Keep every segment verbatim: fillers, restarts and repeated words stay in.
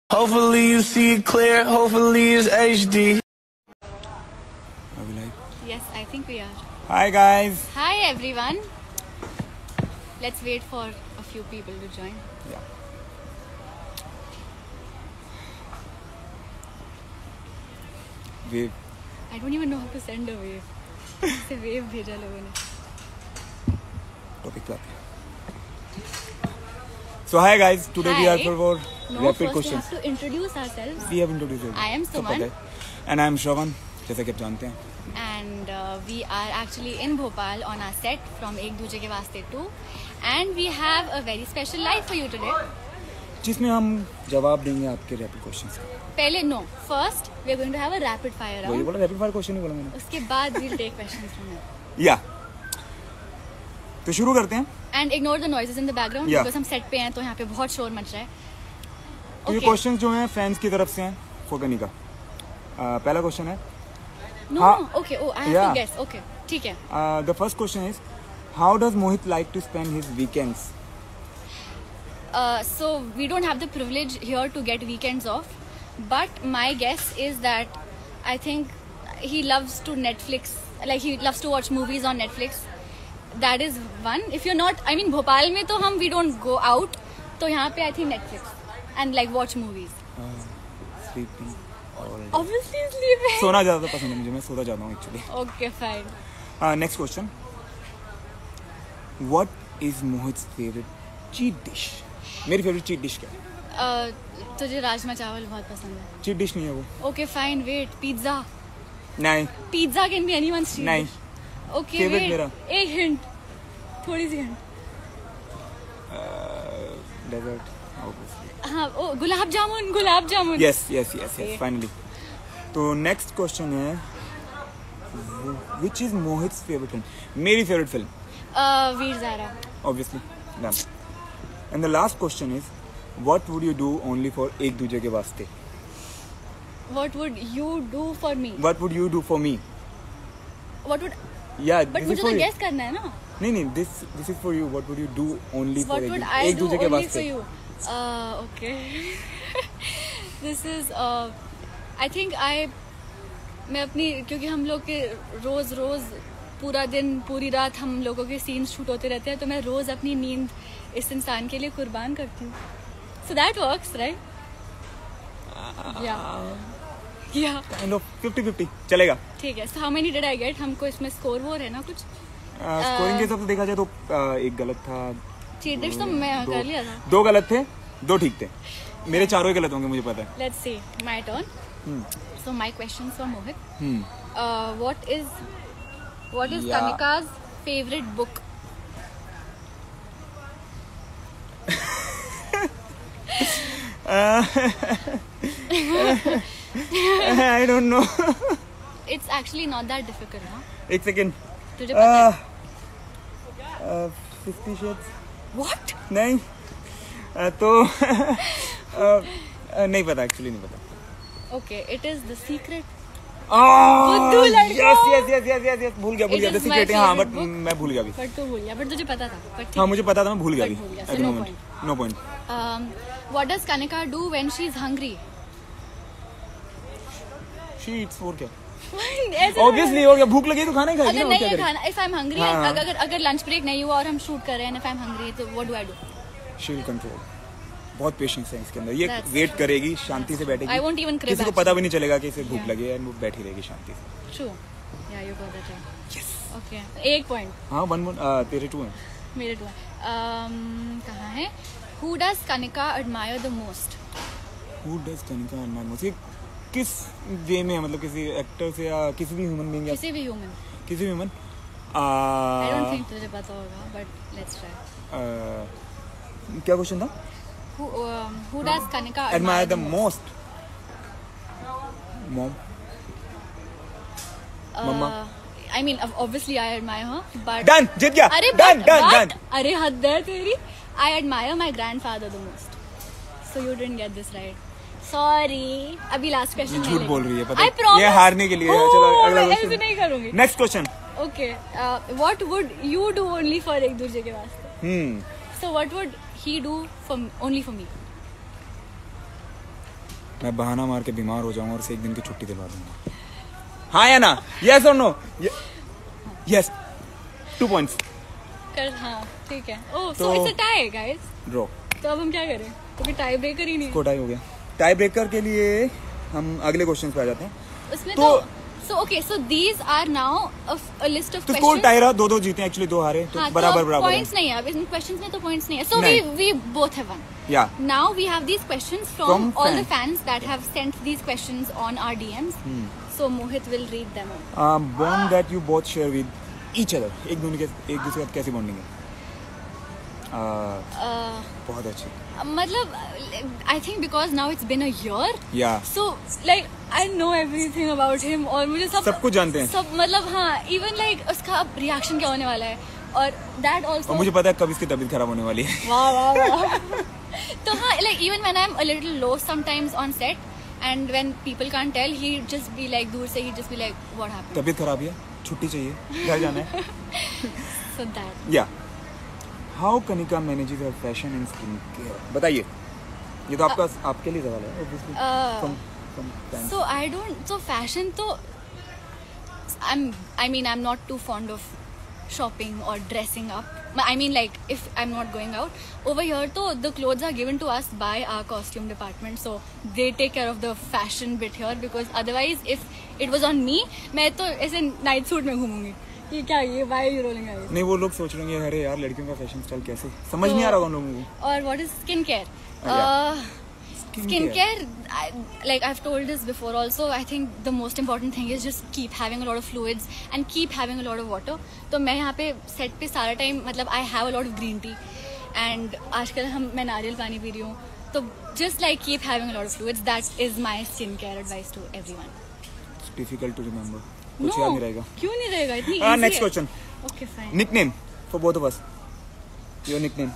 Hopefully you see it clear, hopefully it's H D. Are we live? Yes, I think we are. Hi guys. Hi everyone. Let's wait for a few people to join. Yeah. Wave. I don't even know how to send a wave. से wave भेजा लोगों ने. Topic पे आते हैं. So hi guys, today Hi. we are for No, rapid first questions. we have to introduce ourselves. We have introduced it. I am सब Suman. पता है. And I am Shravan, जैसा कि आप जानते हैं. And uh, we are actually in Bhopal on our set from Ek Duje Ke Vaste two. And we have a very special live for you today. जिसमें हम जवाब देंगे आपके रैपिड क्वेश्चंस का. पहले no, first we are going to have a rapid fire वही round. बोला rapid fire question ही बोला मैंने. उसके बाद we'll take questions from it. या. तो शुरू करते हैं. And ignore the noises in the background Yeah. because हम set पे हैं तो यहाँ पे बहुत शोर मच रहा है. तो ये Okay. क्वेश्चंस जो हैं फैंस की तरफ से हैं फोकनी का. uh, पहला क्वेश्चन है. No, हाँ. no, okay. Oh, I have Yeah. to guess. Okay, ठीक है. Uh, the first question is, how does Mohit like to spend his weekends? Uh, so we don't have the privilege here to get weekends off, but my guess is that I think he loves to Netflix, like he loves to watch movies on Netflix. That is one. If you're not, I mean, Bhopal में तो हम we don't go out, तो यहाँ पे I think Netflix and like watch movies. Uh, sleeping all day. Obviously sleeping. सोना ज़्यादा पसंद है मुझे. मैं सोता जाता हूँ actually. Okay, fine. Uh, next question. What is Mohit's favorite cheat dish? मेरी favorite cheat dish क्या है? Uh, तुझे राजमा चावल बहुत पसंद है. Cheat dish नहीं है वो. Okay, fine. Wait, pizza. नहीं. Pizza can be anyone's cheat नहीं. dish. Okay, Favorite wait. मेरा. एक hint. थोड़ी सी hint. Uh, dessert. Obviously. हाँ, ओ gulab jamun, gulab jamun. Yes, yes, yes, yes. Okay. Finally. तो next question है. Which is Mohit's favorite film? मेरी favorite film. Uh, Veer Zaara. Obviously. Done. And the last question is, what would you do only for एक दूजे के वास्ते? What would you do for me? What would you do for me? What would? Yeah, But this मुझे is for तो you. guess करना है ना. नहीं नहीं, this this is for you. What would you do only for What एक would दू- I एक do दूजे के only वास्ते? for you? Uh, okay. This is. Uh, I think I. मैं अपनी क्योंकि हम लोग के रोज रोज पूरा दिन पूरी रात हम लोगों के सीन्स शूट होते रहते हैं तो मैं रोज अपनी नींद इस इंसान के लिए कुर्बान करती हूँ. So that works, right? Yeah. Yeah. Kind of fifty fifty चलेगा. ठीक है. So how many did I get? हमको इसमें स्कोर वो है ना कुछ. स्कोरिंग के हिसाब से देखा जाए तो uh, एक गलत था. चीट डिश तो मैं दो- कर लिया था. दो गलत थे, दो ठीक थे. मेरे चारों ही गलत होंगे मुझे पता है. Let's see. My turn. Hmm. So my questions for Mohit. Hmm. Uh, what is what is Yeah. Kanika's favorite book? I don't know. It's actually not that difficult, huh? एक सेकेंड. तुझे पता है? Fifty shades. What? नहीं. Uh, तो uh, uh, नहीं पता actually नहीं पता. Okay, it is The Secret. बुद्धू लड़का! Yes yes yes yes yes yes भूल गया भूल It गया. is द my सीक्रेट हाँ favorite बट book. मैं भूल गया अभी. But तू भूल गया. But तुझे पता था. But ठीक. हाँ मुझे पता था मैं भूल गया But अभी. भूल गया, At so the no moment. point. No point. Um, what does Kanika do when she's hungry? She eats और क्या? ऐसे Obviously और क्या भूख लगी तो खाना ही खाएगी अगर ना और नहीं क्या है करें? खाना, if I'm hungry, हाँ, हाँ. अगर अगर लंच ब्रेक नहीं हुआ और हम शूट कर रहे हैं, if I'm hungry, तो what do I do? She will control. बहुत पेशेंस है इसके अंदर. ये That's वेट true. करेगी, शांति से बैठेगी. I won't even crib किसी को actually. पता भी नहीं चलेगा कि इसे भूख Yeah. लगी है. वो बैठी रहेगी शांति से. True. Yeah, you got that right. Yes. Okay. एक point. हाँ वन वन तेरे टू हैं. मेरे टू um, कहाँ है? Who does Kanika admire the most? Who does Kanika admire most? ये किस वे में है, मतलब किसी एक्टर से या किसी भी ह्यूमन बीइंग या किसी भी human. किसी भी ह्यूमन. I don't think तुझे पता होगा, but let's try. क्या क्वेश्चन था? Who um, who does Kanika admire, Admire the the most. Mom. Uh, Mama. I mean, ob- obviously I admire her, but Done. जीत गया. अरे Done. but, Done. but, Done. अरे हद है तेरी. I admire my grandfather the most. So you didn't get this right. Sorry. अभी last question झूठ बोल रही है पता I है. promise. ये हारने के लिए है. Oh, चलो अगला मैं ऐसे क्वेश्चन. नहीं करूँगी. Next question. Okay. Uh, what would you do only for एक दूसरे के वास्ते? हम्म. So what would he do for only for me? मैं बहाना मार के बीमार हो जाऊंगा और उसे एक दिन की छुट्टी दिलवा दूंगा। हाँ या ना? यस और नो? Yes, two points. कर हाँ ठीक है। ओह तो- so it's a tie guys. Draw. तो अब हम क्या करें? तो फिर टाई ब्रेकर ही नहीं इसको टाई हो गया। टाई ब्रेकर के लिए हम अगले क्वेश्चन पे आ जाते हैं। उसमें तो- तो so okay so these are now a list of तो स्कोर टाई रहा, दो दो जीते एक्चुअली, दो हारे, तो हाँ, बराबर तो बराबर पॉइंट्स नहीं है अब इन क्वेश्चंस में, तो पॉइंट्स नहीं है। सो वी नहीं। We both have one. या Now we have these questions from, From all the fans. fans that have sent these questions on our D Ms. So Mohit will read them out. Bond that you both share with each other, एक दूसरे के एक दूसरे के साथ कैसी bonding है? Uh, Uh, बहुत अच्छी। मतलब I think because now it's been a year. Yeah. So like I know everything about him और मुझे सब सब कुछ जानते हैं। सब मतलब हाँ even like उसका अब reaction क्या होने वाला है और that also. और मुझे पता है कब इसकी तबीयत खराब होने वाली है। वाह वाह वाह। तो हाँ like even when I'm a little low sometimes on set and when people can't tell he just be like दूर से he just be like what happened. तबीयत खराब है, छुट्टी चाहिए, घर जाना है। So that. या how Kanika manages her fashion and skin care, बताइए। ये तो आपका आपके लिए सवाल है obviously, Uh, from from fans. So I don't. So fashion तो I'm. I mean I'm not too fond of shopping or dressing up. I mean like if I'm not going out over here, तो the clothes are given to us by our costume department. So they take care of the fashion bit here because otherwise if it was on me, मैं तो ऐसे night suit में घूमूंगी। ये क्या ये why are you rolling eyes? नहीं, वो लोग सोच रहे हैं अरे यार लड़कियों का फैशन स्टाइल कैसे, समझ नहीं आ रहा होगा उन लोगों को। और what is skin care? Yeah. Uh, Skin Skin care. care, I, like I've told this before also, I think the most important thing is just keep having a lot of fluids and keep having a lot of water. तो मैं यहाँ पे set पे सारा time मतलब I have a lot of green tea and आजकल हम मैं नारियल पानी पी रही हूँ, तो just like keep having a lot of fluids. That is my skin care advice to everyone. It's difficult to remember. कुछ याद नहीं रहेगा। क्यों नहीं रहेगा? इतनी हाँ, easy next है। question. Okay fine. Nickname for both of us. Your nickname.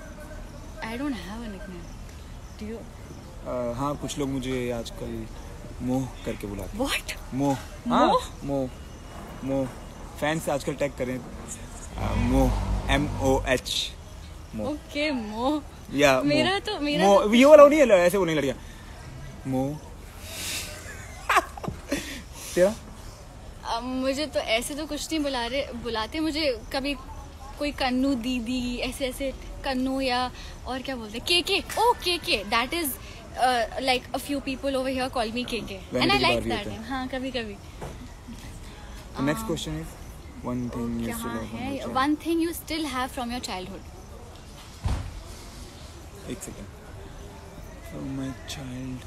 I don't have a nickname. Do you? Uh, हाँ, कुछ लोग मुझे आजकल मोह करके बुलाते What? हैं। मोह। हाँ, मोह? मोह मोह फैंस आजकल टैग कर रहे हैं। uh, Moh M O H Moh. Okay मोह। या मेरा मोह। तो- मेरा मोह तो- ये वाला नहीं है, ऐसे वो नहीं लड़कियाँ। मोह। तेरा? अब मुझे तो ऐसे तो कुछ नहीं बुला रहे बुलाते मुझे कभी कोई कन्नू दीदी ऐसे ऐसे कन्नू या और क्या बोलते के के okay K that is like a few people over here call me K K and I like that name. हाँ कभी कभी। Next question is one thing you क्या स्टिल है have. One thing you still have from your childhood? एक second. From my child.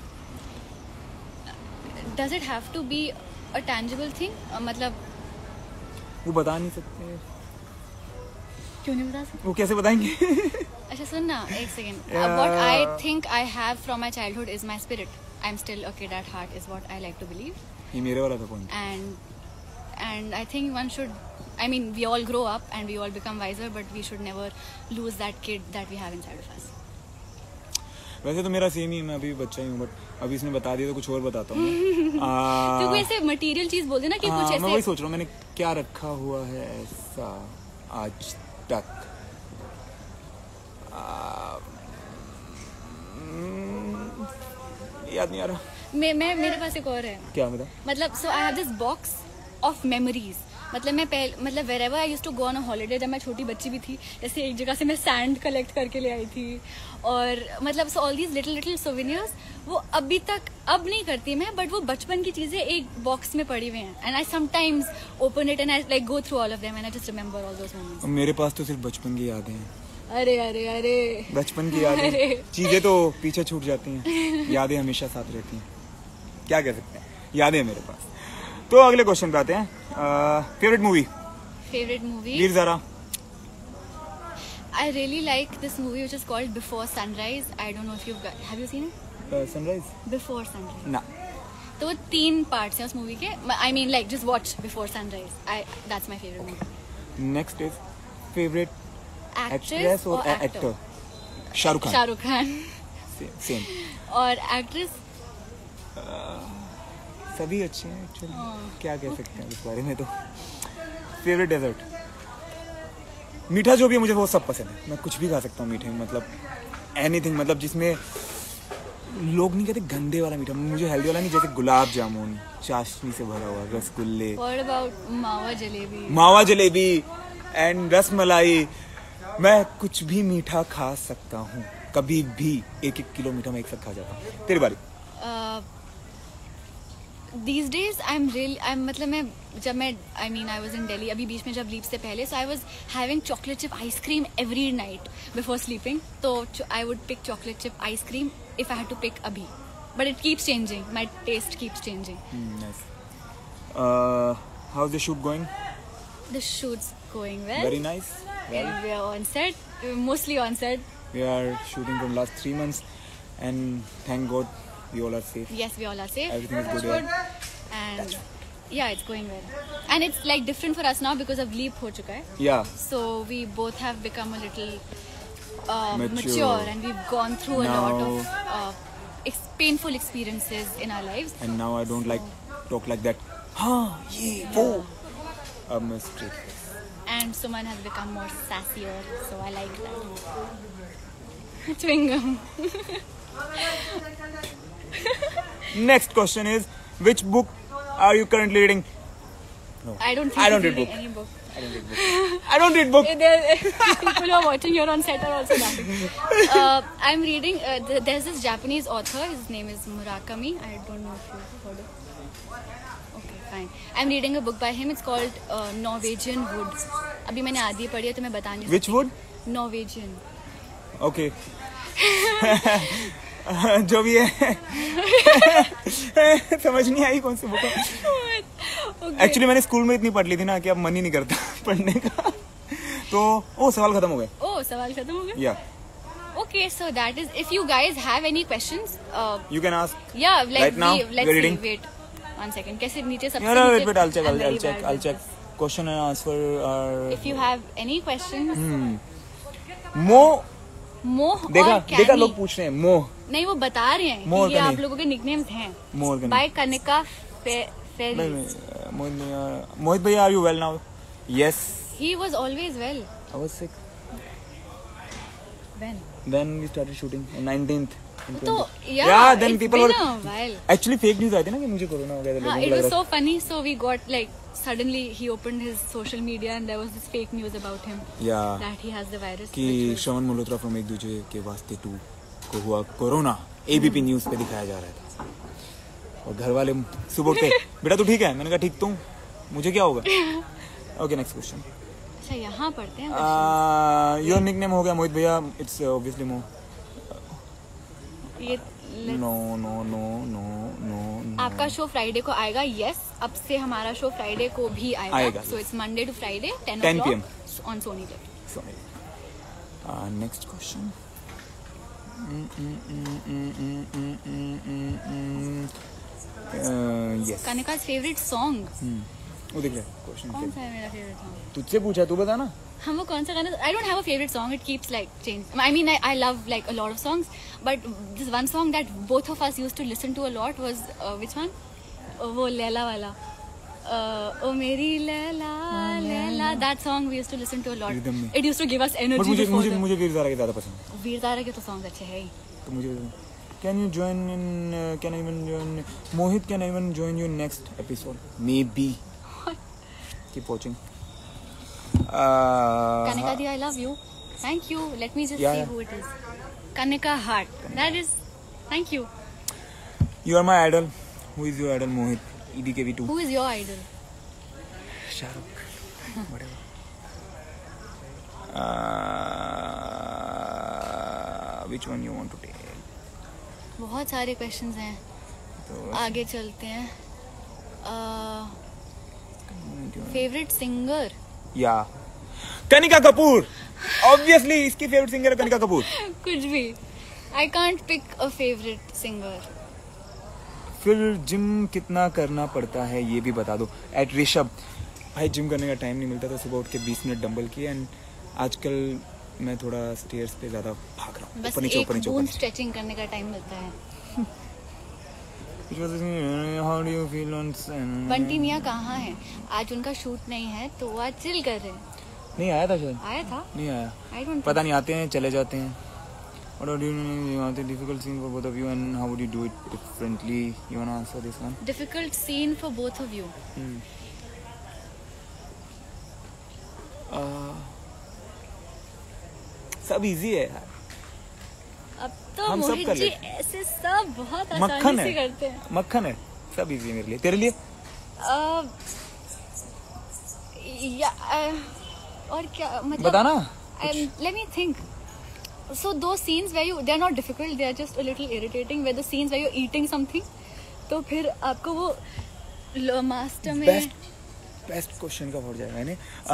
Does it have to be a tangible thing? मतलब वो बता नहीं सकते। क्यों नहीं बता सकते? वो कैसे बताएंगे? अच्छा सुन ना एक second. Yeah. What I think I have from my childhood is my spirit. I am still a kid at heart is what I like to believe. ये मेरे वाला था point. and and I think one should, I mean we all grow up and we all become wiser, but we should never lose that kid that we have inside of us. वैसे तो मेरा same ही है, मैं अभी भी बच्चा ही हूँ, but अभी इसने बता दिया तो कुछ और बताता हूँ मैं। आ, तो कोई ऐसे मटेरियल चीज बोल देना कि हाँ, कुछ मैं वही ऐसे सोच रहा हूँ मैंने क्या रखा हुआ है ऐसा आज तक। आ, हम्म, याद नहीं आ रहा। मैं मैं मेरे पास एक और है क्या बता? मतलब so I have this box of memories. मतलब मैं पहले मतलब wherever I used to go on a holiday, जब मैं छोटी बच्ची भी थी जैसे एक जगह से मैं सैंड कलेक्ट करके ले आई थी और मतलब so all these little little souvenirs वो अभी तक अब नहीं करती मैं, बट वो बचपन की चीजें एक बॉक्स में पड़ी हुई हैं and I sometimes open it and I like go through all of them and I just remember all those moments. मेरे पास तो सिर्फ बचपन की यादें हैं। अरे अरे अरे बचपन की यादें, अरे। चीजें तो पीछे छूट जाती हैं, यादें हमेशा साथ रहती हैं। क्या कह सकते हैं, यादें हैं मेरे पास। तो अगले क्वेश्चन पे आते हैं। Favourite movie? Favourite movie Veer Zaara. I really like this movie which is called Before Sunrise. I don't know if you've got, have you seen it? Sunrise? Before Sunrise. ना। तो वो तीन पार्ट्स हैं उस मूवी के. I mean like just watch Before Sunrise. I that's my favorite movie. Next is favourite Actress actress or और actor? Actor? Shahrukh Khan. Shahrukh Khan. Same. और actress सभी अच्छे हैं एक्चुअली, हाँ, क्या कह सकते हैं इस बारे में। तो फेवरेट डेजर्ट? मीठा जो भी है मुझे वो सब पसंद है, मैं कुछ भी खा सकता हूँ मीठे में, मतलब एनीथिंग, मतलब जिसमें लोग नहीं कहते गंदे वाला मीठा, मुझे हेल्दी वाला नहीं, जैसे गुलाब जामुन, चाशनी से भरा हुआ, रसगुल्ले, What about मावा जलेबी? मावा जलेबी एंड रस मलाई। मैं कुछ भी मीठा खा सकता हूँ, कभी भी। एक एक किलो मीठा मैं एक साथ खा जाता हूँ। तेरी बारी। Uh, these days I'm really I'm मतलब मैं जब मैं I mean I was in Delhi अभी बीच में जब लीव से पहले, so I was having chocolate chip ice cream every night before sleeping. तो I would pick chocolate chip ice cream if I had to pick abhi, but it keeps changing. My taste keeps changing. Hmm, nice. Uh, how's the shoot going? The shoot's going well. Very nice. Well, We are on set, mostly on set. we are shooting from last three months, and thank God we all are safe. Yes, we all are safe. Everything is Touch good, wood. And yeah, it's going well. And it's like different for us now because of leap ho chuka hai. Yeah. So we both have become a little uh, Mature. mature. And we've gone through a Now- lot of uh, ex- painful experiences in our lives. And now I don't like talk like that. हाँ ये वो. I'm a straight face. And Suman has become more sassier, so I like that. Chewing gum. Next question is, which book are you currently reading? No. I don't think I don't he's read reading book. any book. I don't read book. I don't read book. There- people who are watching here on set are also laughing. Uh, I'm reading. Uh, th- there's this Japanese author. His name is Murakami. I don't know if you've heard of. Okay, fine. I'm reading a book by him. It's called uh, Norwegian Wood. अभी मैंने आधी पढ़ी है तो मैं बता नहीं Which wood? सकती. Norwegian. Okay. जो भी है समझ नहीं आई कौन सी बुक है। Okay. एक्चुअली मैंने स्कूल में इतनी पढ़ ली थी ना कि अब मन ही नहीं करता पढ़ने का। तो ओ सवाल खत्म हो गए। Oh, सवाल खत्म हो गया. या Okay, so that is. If you guys have any questions, uh, you can ask. yeah, like Right now, we, let's we're see. reading. Wait, one second. कैसे नीचे सबसे No, no, नीचे? wait, wait, I'll check, I'm I'll, very I'll check, bad I'll with check. this. Question and answer are. If you have any questions, मोह मोह देखा और देखा कैनी. लोग पूछ रहे हैं मोह नहीं, वो बता रहे हैं मोह कि ये और आप कैनी. लोगों के निकनेम्स हैं. मोह और कैनी. बाय कनिका नहीं, फेरी. नहीं, मोहित भैया मोहित भैया are you well now? Yes He was always well. I was sick When? Then we started shooting on nineteenth तो Yeah, yeah, then it's people been were- a while. Actually fake news आई थी ना कि मुझे corona हो गया था। हाँ, लोगों it को लग was रहा so funny. So we got like suddenly he opened his social media and there was this fake news about him था या that he has the virus. कि which was- Shravan Malhotra from एक दूसरे के वास्ते टू को हुआ कोरोना, एबीपी न्यूज़ पे दिखाया जा रहा था। और घर वाले सुबह उठते बेटा तू ठीक है? मैंने कहा ठीक तो हूँ, मुझे क्या होगा। Okay next question. अच्छा, यहाँ पढ़ते हैं. योर निकनेम हो गया मोहित भैया, इट्स ऑब्वियसली मो। ये let's- no no no no no आपका शो फ्राइडे को आएगा. यस, अब से हमारा शो फ्राइडे को भी आएगा. आएगा, so it's Monday to Friday ten ten p m ऑन Sony Liv. Next question. Yes कनिका's फेवरेट सॉन्ग वो देख रहा है क्वेश्चन। कौन सा है मेरा फेवरेट सॉन्ग? तुझसे पूछा, तू बता ना। हम वो कौन सा गाना? I don't have a favourite song. It keeps like change. I mean I love like a lot of songs, but this one song that both of us used to listen to a lot was which one? वो लैला वाला. Uh, oh मेरी Laila Laila, that song we used to listen to a lot. Rhythm में. It used to give us but energy. मुझे मुझे मुझे वीर ज़ारा के ज़्यादा पसंद है। वीर तारा के तो सॉन्ग्स अच्छे हैं ही. तो मुझे can you join in can I even join Mohit can I even join you next episode maybe keep watching. Kanika di, I love you. Thank you. Let me just Yeah, see yeah. who it is. Kanika Hart. That is. Thank you. You are my idol. Who is your idol? Mohit. E D K V two. Who is your idol? Shahrukh. Whatever. Uh, which one you want to take? बहुत सारे questions हैं. तो आगे चलते हैं. Favourite singer? या Kanika Kapoor. Obviously इसकी favourite singer है कनिका कपूर. कुछ भी. I can't pick a favorite singer. फिर जिम कितना करना पड़ता है ये भी बता दो. एट ऋषभ. भाई जिम करने का टाइम नहीं मिलता तो सुबह उठ के बीस मिनट डंबल किए एंड आजकल मैं थोड़ा स्टेयर्स पे ज्यादा भाग रहा हूँ. बस ऊपर नीचे एक ऊपर नीचे ऊपर बूंद नीचे. स्ट्रेचिंग करने का टाइम मिलता है. How do you feel on Sun- Bunty मियाँ कहाँ है? आज उनका शूट नहीं है तो वो आज चिल कर रहे हैं. नहीं आया था शायद. आया था? नहीं आया. I don't पता नहीं आते हैं चले जाते हैं. What do you you want a difficult scene for both of you, and how would you do it differently? You wanna answer this one? Difficult scene for both of you. Hmm. Uh, सब easy है यार. अब तो हम सब मोहित कर जी लेते ऐसे सब बहुत मक्खन आसानी से है. करते हैं. मक्खन है. सब इजी है मेरे लिए. तेरे लिए? Uh, या uh, और क्या मतलब बताना. um, let me think. So those scenes where you they are not difficult, they are just a little irritating. Where the scenes where you're eating something, तो फिर आपको वो मास्टर में बेस्ट बेस्ट क्वेश्चन का फोड़ जाएगा मैंने.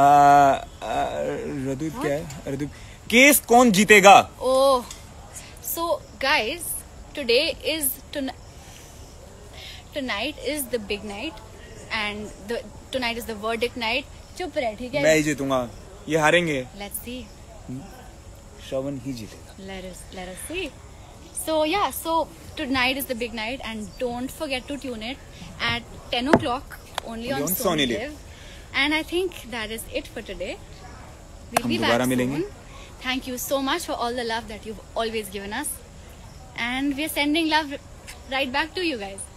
रदुप क्या है? रदुप केस कौन जीतेगा? Oh, so guys, today is tonight. Tonight is the big night, and the tonight is the verdict night. चुप रहे, ठीक है? मैं ही जीतूंगा. ये हारेंगे. Let's see. श्रवण ही जीतेगा. Let us let us see. So yeah, so tonight is the big night, and don't forget to tune it at ten o'clock only Only on on Sony Sony Live. Live. And I think that is it for today. We'll हम be back दोबारा soon. मिलेंगे. Thank you so much for all the love that you've always given us, and we're sending love right back to you guys.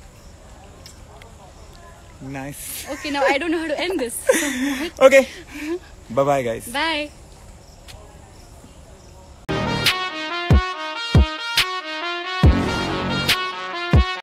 Nice. Okay, now I don't know how to end this. Okay. Bye bye guys. Bye.